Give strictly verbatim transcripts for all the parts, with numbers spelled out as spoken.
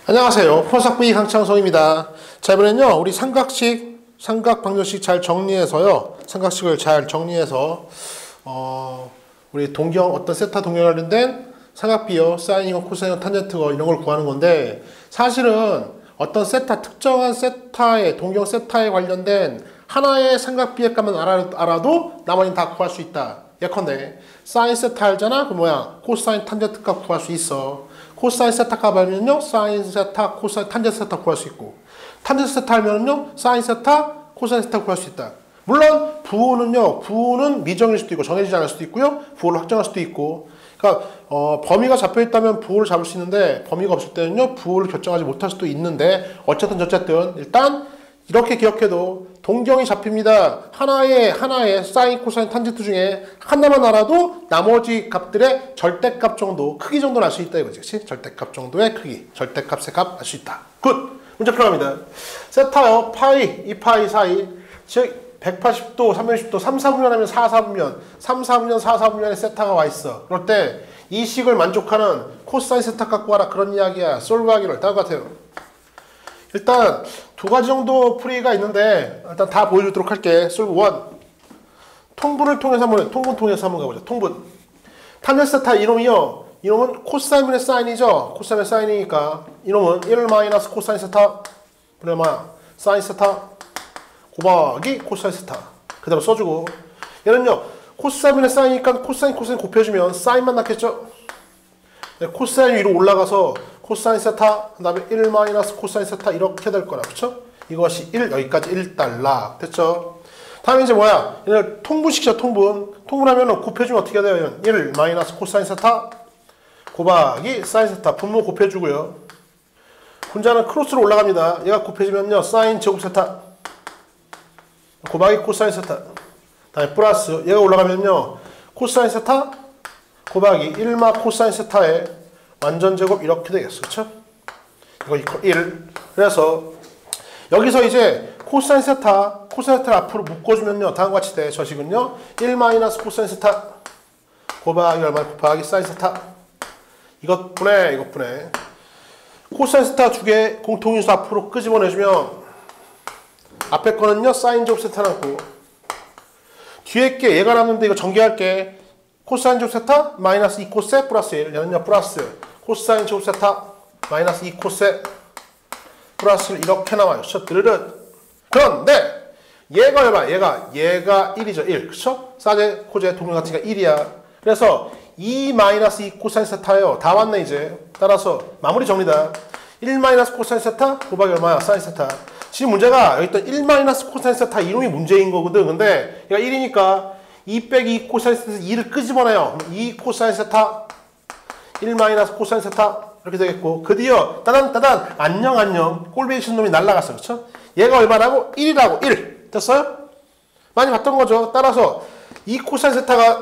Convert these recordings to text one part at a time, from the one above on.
안녕하세요. 폰삭브이 강창성입니다. 자, 이번엔요 우리 삼각식, 삼각 방정식 잘 정리해서요 삼각식을 잘 정리해서 어 우리 동경, 어떤 세타 동경 관련된 삼각비요, 사인이건 코사인이건 탄젠트건 이런 걸 구하는 건데, 사실은 어떤 세타, 특정한 세타의 동경 세타에 관련된 하나의 삼각비의 값만 알아, 알아도 나머지는 다 구할 수 있다. 예컨대 사인 세타 알잖아? 그 뭐야? 코사인 탄젠트 값 구할 수 있어. 코사인 세타 값 알면요 사인 세타, 코사인 탄젠트 세타 구할 수 있고, 탄젠트 세타 알면요 사인 세타, 코사인 세타 구할 수 있다. 물론 부호는요, 부호는 미정일 수도 있고 정해지지 않을 수도 있고요, 부호를 확정할 수도 있고. 그러니까 어, 범위가 잡혀 있다면 부호를 잡을 수 있는데, 범위가 없을 때는요 부호를 결정하지 못할 수도 있는데, 어쨌든 어쨌든 일단 이렇게 기억해도 동경이 잡힙니다. 하나의 하나의 사인, 코사인, 탄젠트 중에 하나만 알아도 나머지 값들의 절대값 정도, 크기 정도는 알 수 있다 이거지. 그치? 절대값 정도의 크기, 절대값의 값 알 수 있다. 굿! 문제 풀어갑니다. 세타요, 파이, 이 파이 사이, 즉 백팔십 도, 삼백육십 도, 삼, 사분면 하면 사, 사분면, 삼, 사분면, 사, 사분면에 세타가 와 있어. 그럴 때 이 식을 만족하는 코사인 세타 갖고 와라, 그런 이야기야. 솔브하기를 다음 같아요. 일단 두 가지 정도 풀이가 있는데 일단 다 보여주도록 할게. 솔브 일. 통분을 통해서 한번 통분 통해서 한번 가보자. 통분. 탄젠트 세타 이놈이요. 이놈은 코사인분의 사인이죠. 코사인의 사인이니까 이놈은 일 마이너스 코사인 세타 분의 뭐야? 사인 세타 곱하기 코사인 세타. 그대로 써주고, 얘는요 코사인분의 사인이니까 코사인 코사인 곱해주면 사인만 낳겠죠. 네, 코사인 위로 올라가서 코사인 세타, 그 다음에 일 마이너스 코사인 세타 이렇게 될 거라. 그쵸? 이것이 일, 여기까지 일 달러. 됐죠? 다음에 이제 뭐야? 얘를 통분시키자, 통분. 통분하면 곱해주면 어떻게 돼요? 일 마이너스 코사인 세타 곱하기 사인 세타. 분모 곱해주고요. 분자는 크로스로 올라갑니다. 얘가 곱해지면요 사인 제곱 세타 곱하기 코사인 세타. 다음에 플러스 얘가 올라가면요 코사인 세타 곱하기 일 마 코사인 세타에 완전 제곱 이렇게 되겠어. 그쵸? 이거 이퀄 일. 그래서 여기서 이제 코사인 세타, 코사인 세타를 앞으로 묶어주면요 다음과 같이 돼. 저 식은요 일 마이너스 코사인 세타 곱하기 얼마 곱하기 사인 세타. 이것 분해, 이것 분해. 코사인 세타 두 개 공통인수 앞으로 끄집어내주면 앞에 거는요 사인 제곱 세타 남고, 뒤에 게 얘가 남는데 이거 전개할게. 코사인 제곱 세타 마이너스 이 코세 플러스 일. 얘는요 플러스 코사인 제곱 세타 마이너스 이 코세 플러스 일 이렇게 나와요. 셔뜨르르. 그런데 얘가 얼마? 얘가 얘가 일이죠. 일. 그쵸? 사제, 코제, 동료 같은 게 일이야. 그래서 이 마이너스 이 코사인 세타예요. 다 왔네 이제. 따라서 마무리 정리다. 일 마이너스 코사인 세타 곱하기 얼마야? 사인 세타. 지금 문제가 여기 있던 일 마이너스 코사인 세타 이놈이 문제인 거거든. 근데 얘가 일이니까 이 빼기 이 코사인 세타 이를 끄집어내요. 이 코사인 세타 일 마이너스 코사인 세타 이렇게 되겠고, 그 뒤에 따단 따단 안녕 안녕 꼴배기 친 놈이 날라갔어. 그쵸? 얘가 얼마라고? 일이라고. 일. 됐어요? 많이 봤던 거죠. 따라서 이 코사인 세타가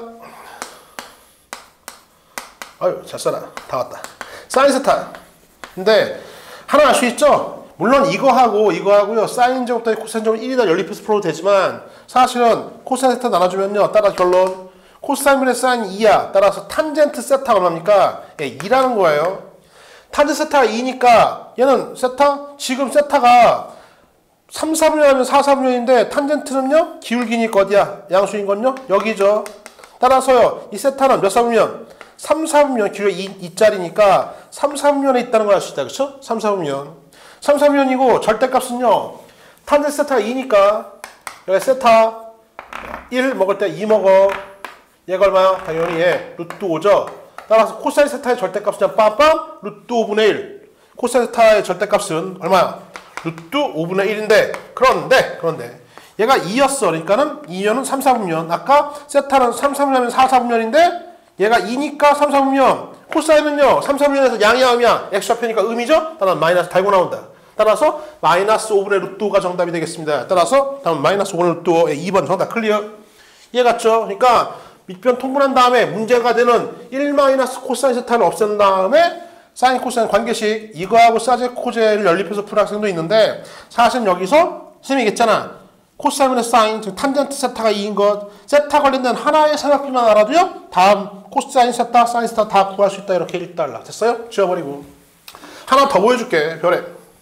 아유 잘 써라. 다 왔다. 사인 세타. 근데 하나 알 수 있죠? 물론 이거하고 이거하고요 사인 제곱 더하기 코사인 제곱 일이다 연립해서 풀어도 되지만, 사실은 코사인 세타 나눠주면요 따라 결론 코사인분의 사인 이야. 따라서 탄젠트 세타가 얼마입니까? 예, 이라는 거예요. 탄젠트 세타가 이니까 얘는 세타, 지금 세타가 삼, 사분면 하면 사, 사분면인데 탄젠트는요 기울기니까 어디야? 양수인 건요 여기죠. 따라서요 이 세타는 몇 사분면? 삼, 사분면, 기울기 이 짜리니까 삼, 사분면에 있다는 걸 알 수 있다. 그쵸? 삼, 사분면. 삼, 사분면이고 절대값은요 탄젠트 세타가 이니까 여기 세타 일 먹을 때 이 먹어. 얘가 얼마야? 당연히 얘 루트 오죠. 따라서 코사인 세타의 절대값은 빰빰 루트 오분의 일. 코사인 세타의 절대값은 얼마야? 루트 오분의 일인데, 그런데 그런데 얘가 이였어. 그러니까는 이면은 삼, 사분면. 아까 세타는 삼, 사분면이면 사, 사분면인데 얘가 이니까 삼, 사분면. 코사인은요 삼, 사분면에서 양이야 음이야? x좌표니까 음이죠? 따라서 마이너스 달고 나온다. 따라서 마이너스 오분의 루트 오가 정답이 되겠습니다. 따라서 다음 마이너스 오분의 루트 오. 이 번 정답 클리어. 이해 갔죠? 그러니까 밑변 통분한 다음에 문제가 되는 일 마이너스 코사인 세타를 없앤 다음에 사인 코사인 관계식 이거하고 사제 코제를 연립해서 푸는 학생도 있는데, 사실은 여기서 선생님이 얘기했잖아. 코사인분의 사인, 즉 탄젠트 세타가 이인 것, 세타 관련된 하나의 삼각비만 알아도요 다음 코사인 세타, 사인 세타 다 구할 수 있다. 이렇게 일 달러. 됐어요? 지워버리고. 하나 더 보여줄게. 별에.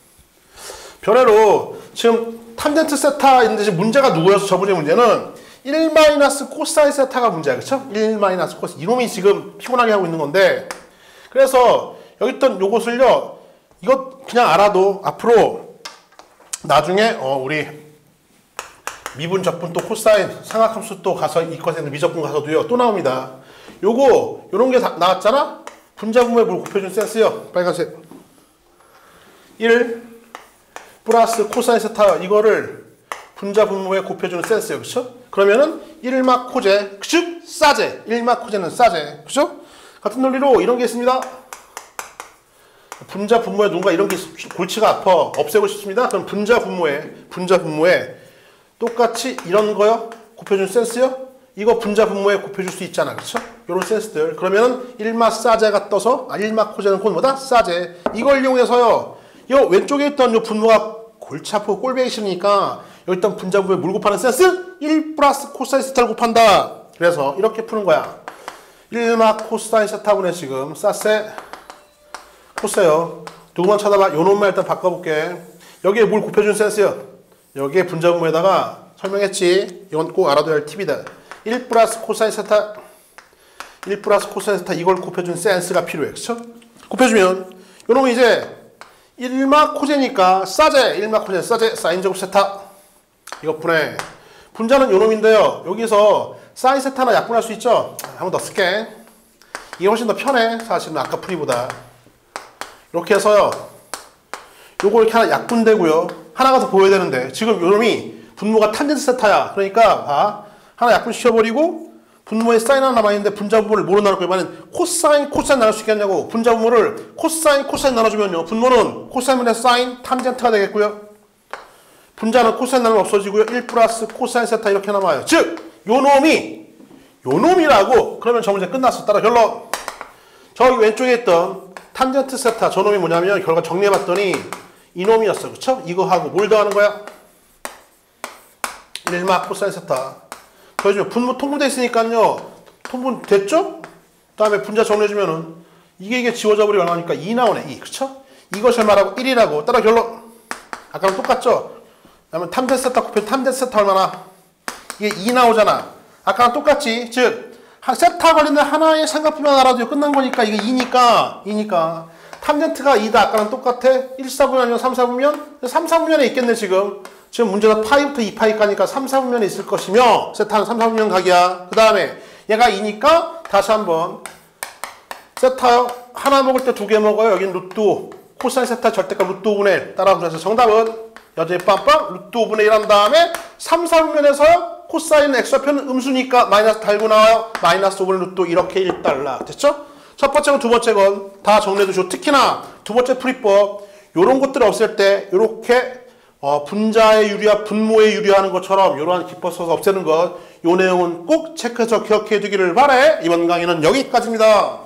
별에로 지금 탄젠트 세타 있는데 지금 문제가 누구였어? 저번에 문제는 일 마이너스 코사인 세타가 문제야. 그쵸? 일 마이너스 코사인. 이놈이 지금 피곤하게 하고 있는 건데 그래서 여기 있던 요것을요. 이것 그냥 알아도 앞으로 나중에 어 우리 미분, 적분 또 코사인, 삼각함수 또 가서 이과생 미적분 가서도요. 또 나옵니다. 요거 요런 게 다 나왔잖아? 분자분모에 뭘 곱해준 센스요. 빨간색. 일 플러스 코사인 세타 이거를 분자분모에 곱해주는 센스요. 그쵸? 그러면은 일 막 코제, 즉 싸제. 일 막 코제는 싸제. 그쵸? 같은 논리로 이런 게 있습니다. 분자분모에 누군가 이런 게 골치가 아파. 없애고 싶습니다. 그럼 분자분모에 분자분모에 똑같이 이런 거요. 곱해준 센스요. 이거 분자분모에 곱해줄 수 있잖아. 그쵸? 요런 센스들. 그러면은 일 마 싸제가 떠서 아 일 마 코제는 곧 뭐다? 싸제. 이걸 이용해서요. 요 왼쪽에 있던 요 분모가 골치 아프고 꼴배기 싫으니까 여기 있던 분자분모에 물 곱하는 센스 일 플러스 코사인 세타를 곱한다. 그래서 이렇게 푸는 거야. 일 마 코사인 세타분의 지금 싸세 코세요. 누구만 쳐다봐. 요 놈만 일단 바꿔볼게. 여기에 물 곱해준 센스요. 여기에 분자분모에다가 설명했지. 이건 꼭 알아둬야 할 팁이다. 일 플러스 코사인 세타 일 플러스 코사인 세타 이걸 곱해준 센스가 필요해. 그쵸? 곱해주면 요놈은 이제 일 마 코제니까 싸제 일 마 코제 싸제 사인 제곱 세타 이거 분해. 분자는 요놈인데요. 여기서 사인 세타나 약분할 수 있죠? 한 번 더 쓸게. 이게 훨씬 더 편해. 사실은 아까 풀이보다. 이렇게 해서요. 요거 이렇게 하나 약분되고요. 하나가 더 보여야 되는데 지금 요놈이 분모가 탄젠트 세타야. 그러니까 봐. 하나 약분시켜버리고 분모에 사인 하나 남아있는데 분자분모를 뭐로 나눌 거냐면 코사인 코사인 나눌 수 있겠냐고. 분자분모를 코사인 코사인 나눠주면요. 분모는 코사인분의 사인 탄젠트가 되겠고요. 분자는 코사인 나누면 없어지고요. 일 플러스 코사인 세타 이렇게 남아요. 즉 요놈이 요놈이라고. 그러면 저 문제 끝났어. 따라 결론. 저기 왼쪽에 있던 탄젠트 세타 저놈이 뭐냐면 결과 정리해봤더니 이놈이었어. 그쵸? 이거 하고 뭘 더하는 거야? 일 마 코사인 세타. 더해주면 분모 통분돼 있으니까요. 통분 됐죠? 그 다음에 분자 정리해주면은 이게 이게 지워져 버리고 나오니까 이 나오네. 이. 그쵸? 이것을 말하고 일이라고. 따라 결론. 아까랑 똑같죠? 그다음에 탄젠트 세타 곱해 탄젠트 세타 얼마나? 이게 이 나오잖아. 아까랑 똑같지? 즉 세타 관련된 하나의 삼각비만 알아도 끝난 거니까 이게 이니까 이니까 탄젠트가 이다. 아까랑 똑같아. 일 사분면 아니면 삼 사분면? 삼 사분면에 있겠네 지금. 지금 문제는 파이부터 이 파이까니까 삼 사분면에 있을 것이며 세타는 삼 사분면 각이야. 그 다음에 얘가 이니까 다시 한번 세타 하나 먹을 때 두 개 먹어요. 여기는 루트 오. 코사인 세타 절대값 루트 오분의 일. 따라 그래서 정답은 여전히 빰빰 루트 오분의 일 한 다음에 삼 사분면에서 코사인 x좌표는 음수니까 마이너스 달고 나와요. 마이너스 오분의 루트 이렇게 일 달러. 됐죠? 첫 번째 건 두 번째 건 다 정리해두죠. 특히나 두 번째 풀이법 요런 것들 없앨 때 요렇게 어, 분자의 유리와 분모에 유리하는 것처럼 이러한 기법 써서 없애는 것 요 내용은 꼭 체크해서 기억해 두기를 바래. 이번 강의는 여기까지입니다.